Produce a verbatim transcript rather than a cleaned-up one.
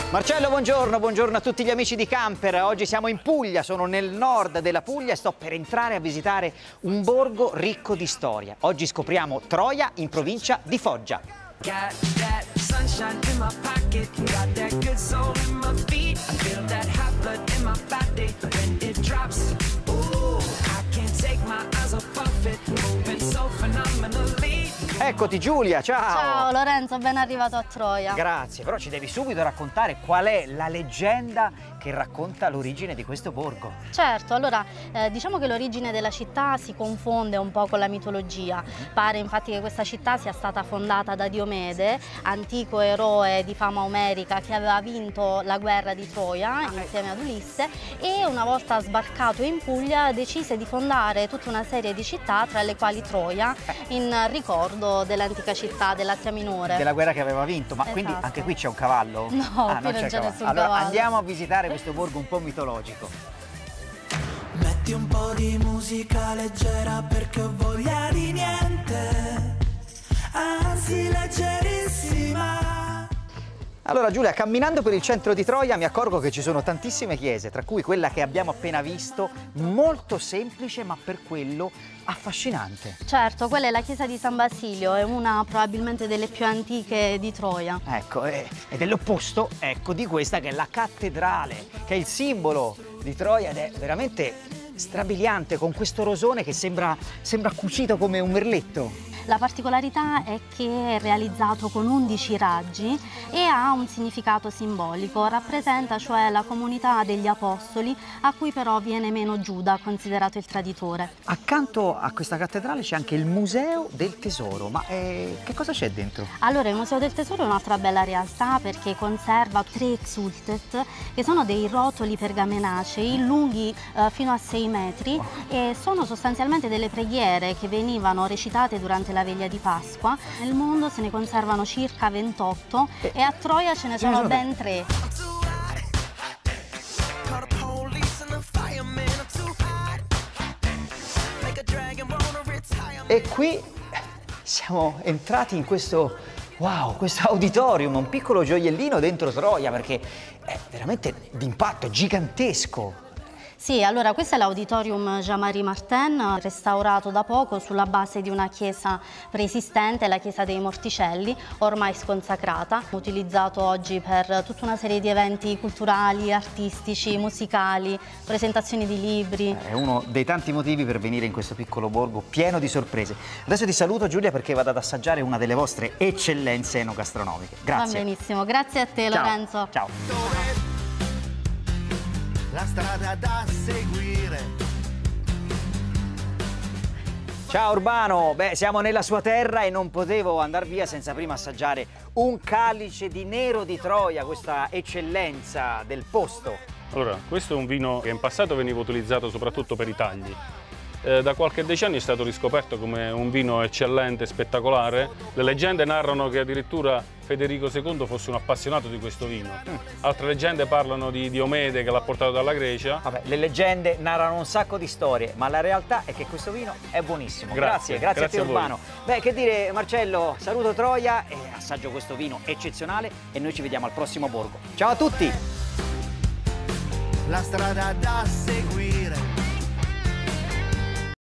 Marcello, buongiorno, buongiorno a tutti gli amici di Camper. Oggi siamo in Puglia, sono nel nord della Puglia e sto per entrare a visitare un borgo ricco di storia. Oggi scopriamo Troia in provincia di Foggia. Eccoti Giulia, ciao! Ciao Lorenzo, ben arrivato a Troia. Grazie, però ci devi subito raccontare qual è la leggenda che racconta l'origine di questo borgo. Certo, allora eh, diciamo che l'origine della città si confonde un po' con la mitologia. Pare infatti che questa città sia stata fondata da Diomede, antico eroe di fama omerica che aveva vinto la guerra di Troia ah, insieme ad Ulisse, e una volta sbarcato in Puglia decise di fondare tutta una serie di città, tra le quali Troia, in ricordo dell'antica città dell'Asia Minore. Della guerra che aveva vinto, ma esatto. Quindi anche qui c'è un cavallo? No, ah, qui non c'è nessun allora, cavallo. Andiamo a visitare questo borgo un po' mitologico. Metti un po' di musica leggera perché ho voglia di niente, anzi leggerissima. Allora Giulia, camminando per il centro di Troia mi accorgo che ci sono tantissime chiese, tra cui quella che abbiamo appena visto, molto semplice ma per quello affascinante. Certo, quella è la chiesa di San Basilio, è una probabilmente delle più antiche di Troia. Ecco, ed è l'opposto, ecco, di questa che è la cattedrale, che è il simbolo di Troia ed è veramente strabiliante, con questo rosone che sembra, sembra cucito come un merletto. La particolarità è che è realizzato con undici raggi e ha un significato simbolico, rappresenta cioè la comunità degli apostoli, a cui però viene meno Giuda, considerato il traditore. Accanto a questa cattedrale c'è anche il Museo del Tesoro, ma eh, che cosa c'è dentro? Allora, il Museo del Tesoro è un'altra bella realtà perché conserva tre exultet, che sono dei rotoli pergamenacei lunghi eh, fino a sei metri oh. e sono sostanzialmente delle preghiere che venivano recitate durante la veglia di Pasqua. Nel mondo se ne conservano circa ventotto e, e a Troia ce ne sono, sono ben tre. E qui siamo entrati in questo, wow, questo auditorium, un piccolo gioiellino dentro Troia perché è veramente d'impatto, è gigantesco. Sì, allora questo è l'Auditorium Jean-Marie Martin, restaurato da poco sulla base di una chiesa preesistente, la chiesa dei Morticelli, ormai sconsacrata, utilizzato oggi per tutta una serie di eventi culturali, artistici, musicali, presentazioni di libri. È uno dei tanti motivi per venire in questo piccolo borgo pieno di sorprese. Adesso ti saluto Giulia perché vado ad assaggiare una delle vostre eccellenze enogastronomiche. Grazie. Va benissimo, grazie a te Ciao. Lorenzo. Ciao. La strada da seguire. Ciao Urbano, beh siamo nella sua terra e non potevo andar via senza prima assaggiare un calice di nero di Troia, questa eccellenza del posto. Allora, questo è un vino che in passato veniva utilizzato soprattutto per i tagli. Eh, da qualche decennio è stato riscoperto come un vino eccellente, spettacolare. Le leggende narrano che addirittura Federico secondo fosse un appassionato di questo vino. Mm. Altre leggende parlano di Diomede che l'ha portato dalla Grecia. Vabbè, le leggende narrano un sacco di storie, ma la realtà è che questo vino è buonissimo. Grazie, grazie, grazie, grazie a te Urbano. Beh, che dire Marcello, saluto Troia e assaggio questo vino eccezionale e noi ci vediamo al prossimo borgo. Ciao a tutti! La strada da seguire.